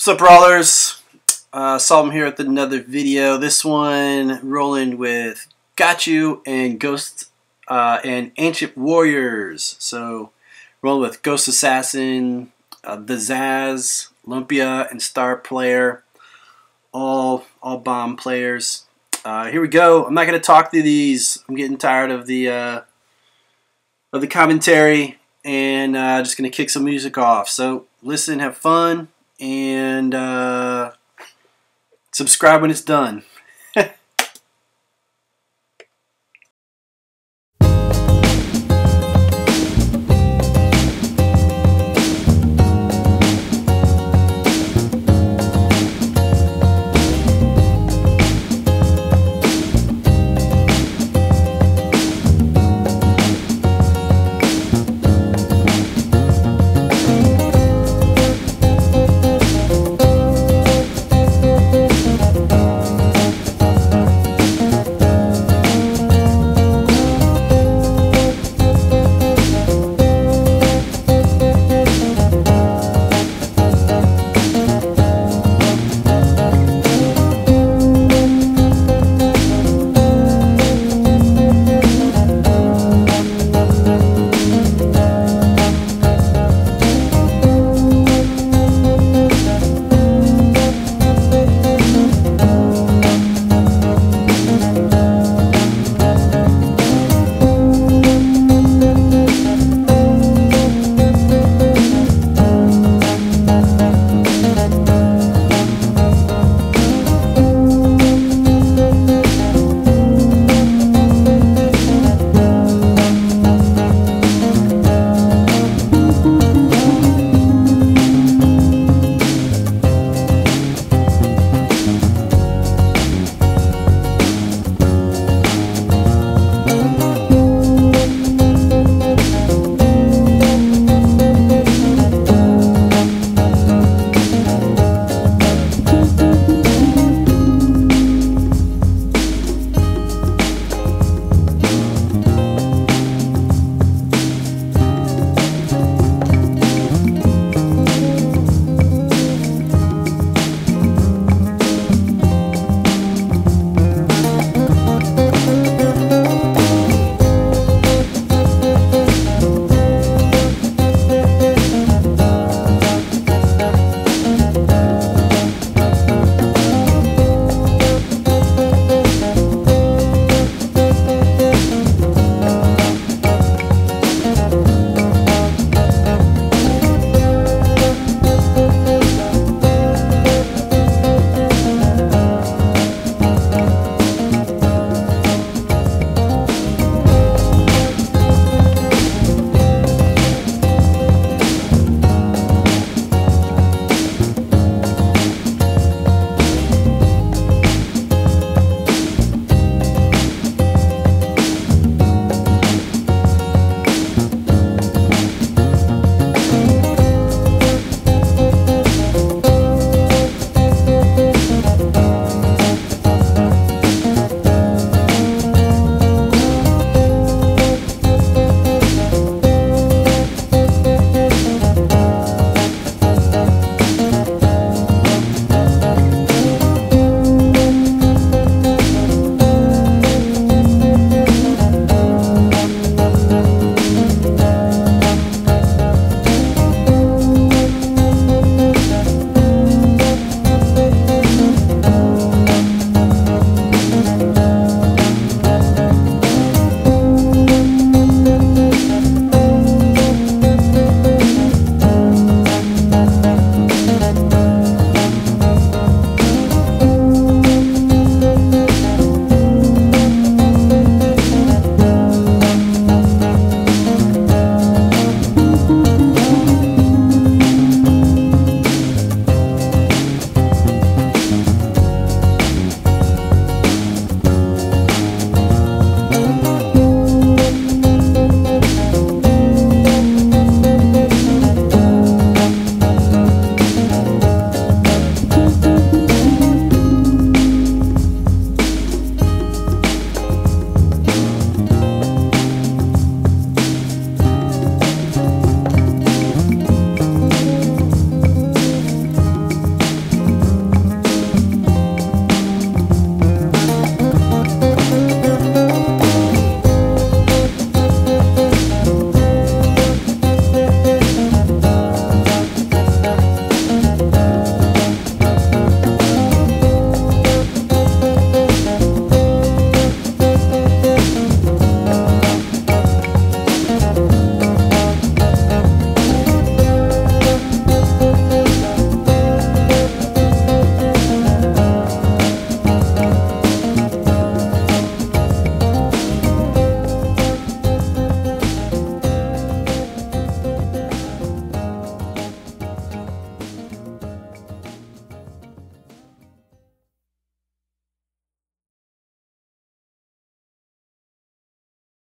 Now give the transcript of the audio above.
What's up, brawlers? Solom here with another video. This one rolling with Got-You and Ghost and Ancient Warriors. So rolling with Ghost Assassin, the Zaz, Lumpia, and Star Player. All bomb players. Here we go. I'm not going to talk through these. I'm getting tired of the commentary, and just going to kick some music off. So listen, have fun, and subscribe when it's done.